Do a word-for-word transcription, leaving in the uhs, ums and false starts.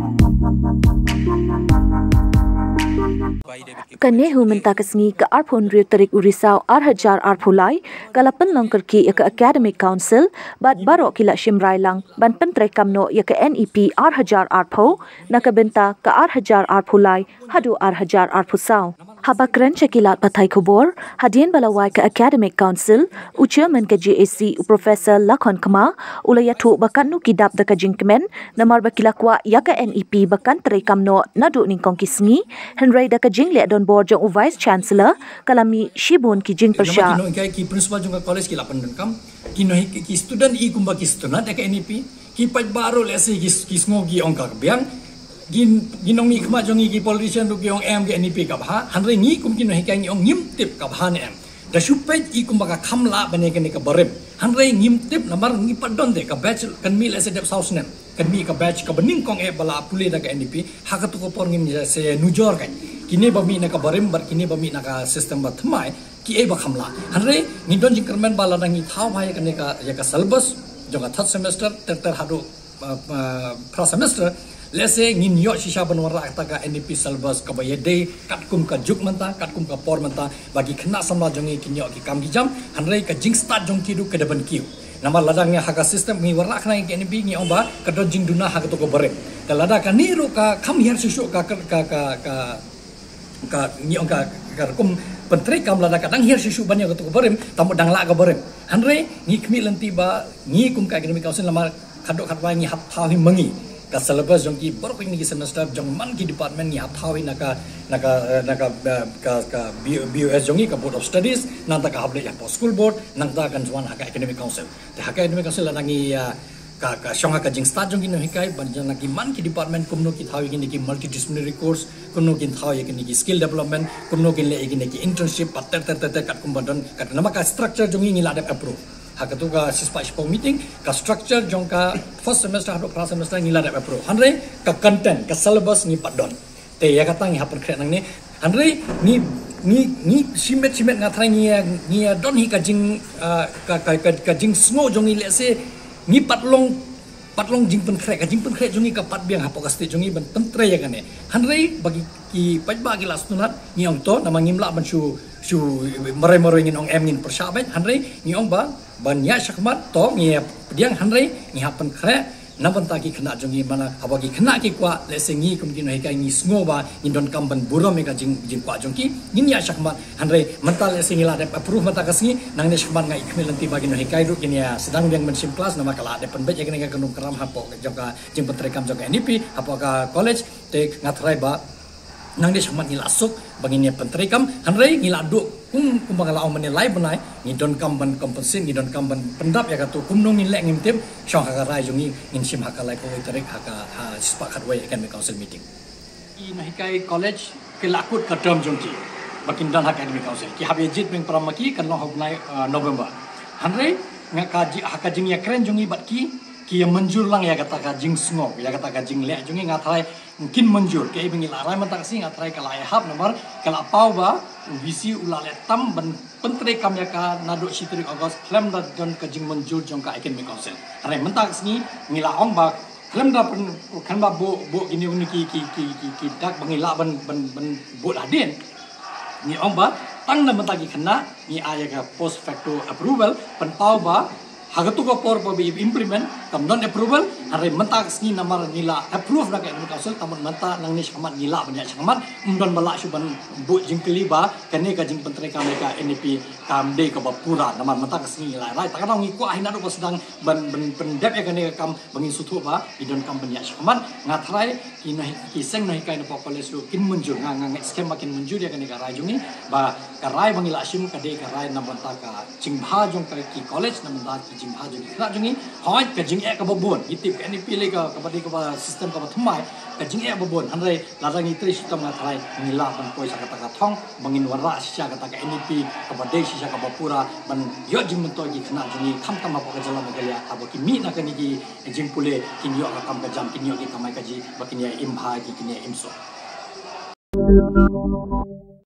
Kanehu minta kesni ke arphon rio terik urisau ar hajar arphulai kalapan langkar ki ya ke academic council bat baro kila shimrai lang ban pentre kamno ya ke N E P ar hajar arpho na ke benta ke ar hajar arphulai hadu ar hajar arphusau haba keren cekilat patai kubor hadian balawai ke academic council u chairman ke J A C professor Lakhon Kama ulaya thu bakan nu kidap da kajing kemen namar bakilakwa ya ke N E P bakan tre kamno nadu ningkong kisngi henry da kajing le don board jong vice chancellor kalami shibun ki jing persha kino kai ki principal jong college ki lapan dan kam kino ki student i kumba ki student da ka N E P ki pat baro le se ki ki sngogi ongka biang gin ginong mi khma jong ki politician ru ki ong em ki N E P ka bha hanre ngi kum kino kai ngi ong ngim tip ka bha ne em da shupet i kumba ka khamla bane ke ne ka barem hanre ngim tip namar ngi padon de ka batch kan mi le se dep south nem kan mi ka batch ka bening kong e bala pule da ka N E P ha ka tu ko por ngim se nujor kai kini bami nak barim bar kini bami nak sistem bat thmai ki e ba khamla hanre ni don jing kermen bala ngi thau bhai ka ne ka ya ka syllabus jonga third semester ter ter hadu pra semester lese ngin yo shisha banwara ta ka N E P syllabus ka ba yede kat kum ka juk manta kat kum ka por manta bagi khna samla jongi kinyo ki kam gi jam hanre ka jing start jong ki du ke deban ki nama ladangnya haka sistem ngi warna khna ngi N E P ngi omba ka don jing duna haka to ko bare ka lada ka niru ka kham yer shishu ka ka ka ka ka ni angka ka kum pentri kam lada kadang hier sisu banyak to barim tamu dang la ka barim hanre ni khmi lanti ba ni kum ka academic council lama khadok khatwa ni hap thawi mangi ka syllabus jong ki bor ko ni semester jong man ki department ni hap thawi naka naka naka ka ka B U S jong ka board of studies nang ta ka hable ya school board nang ta kan juan haka academic council te haka academic council la ngi ka ka shonga ka jing start jong ki no hikai banjang ki man ki department kumno ki thawi ki ki multidisciplinary course kumno ki thawi ki ki skill development kumno ki le ki ki internship patter ter ter kat kumbadon kat nama ka structure jong ngi la dep approve haka tu ka sispa spa meeting ka structure jong ka first semester hado pra semester ngi la dep approve hanre ka content ka syllabus ngi padon te ya kata ngi haper kre nang ni hanre ni ni ni simet simet ngathrai ngi ngi don hi ka jing ka ka ka jing smo jong ngi le se ni patlong patlong jing pen krek jing pen krek jungi ka pat biang hapo ka state jungi ban pentre ya kane hanrei bagi ki pat bagi las tunat ni ong to nama ngimla ban shu shu mare mare ngin ong em ngin persabet hanrei ni ong ba ban ya syakmat to ni diang hanrei ni hapen krek naban ta ki khna jungi mana abagi khna ki kwa lese ngi kum ki no hekai ngi sngo ba ni don kam ban burom me ka jing jing kwa jongki ni ya syakmat hanrei mental lese ngi la dep approve mata kasni nang ne syakmat ngai khmel nanti bagi no hekai ru kini ya sedang biang mensim kelas nama kala dep penbet ya kene ka kanum karam hapo joka jing petrekam joka N E P hapo ka college te ngatrai ba nang de syakmat ni lasuk bagi ni pentrekam hanrei ngi la du kum kum bangala om menilai benai ni don kam ban kompensin ni don kam ban pendap ya katu kum nong ni lek ngim tim syong haka rai jungi ngin sim haka lai ko iterik haka ha sepakat wai akan council meeting i nahi kai college ke lakut ka term jongki bakin dan haka academic council ki habe jit beng pramaki kan long hognai November hanrei ngaka ji haka jing ya keren jungi bat ki ki menjur lang ya kata ka jing sngo ya kata ka jing lek jungi ngathai mungkin menjur ke bengi larai mantak sing ngathai kala ya hab nomor kala pau ba visi ulale tam ban pentre kam ya ka nadu sitri August klem da don ka jing menjur jong ka academic council are mentak singi ngila ong ba klem da pen kan ba bo bo ini uni ki ki ki ki ki dak bangila ban ban ban bo adin ni ong ba tang na mentaki kena ni aya ka post facto approval pen pau ba hagatu ko por po bi implement kam non approval are mentak singi namar nila approve na ka academic council tamun menta nang ni syamat nila banyak syamat undon bala suban bu jingkeli ba kene ka jing pentre ka mereka N E P kam de ka bapura namar mentak singi la rai takana ngi ko ahina do sedang ban ban pendep ya kene kam bangin sutu ba idon kam banyak syamat ngatrai kina ki seng nahi kai no college lu kin munjur ngang ngang scam makin munjur ya kene ka rai jungi ba ka rai bangila sim ka de ka rai namon ta ka jingbha jong ka ki college namon ta jing ha jing nak jungi hoi ka jing e ka babon itip ka N E P le ka ka pati ka sistem ka thmai ka jing e babon hanrei la rangi tri sistem na thai ngila ban koi sa ka ta thong bangin wara sya ka ta ka N E P ka pade sya ka bapura ban yo jing mento gi khna jungi tham tam apa ka jalan magalia abo ki mi na ka ni gi jing pule kin yo ka kam ka jam kin yo gi kamai ka ji bakin ya im ha gi kin ya im so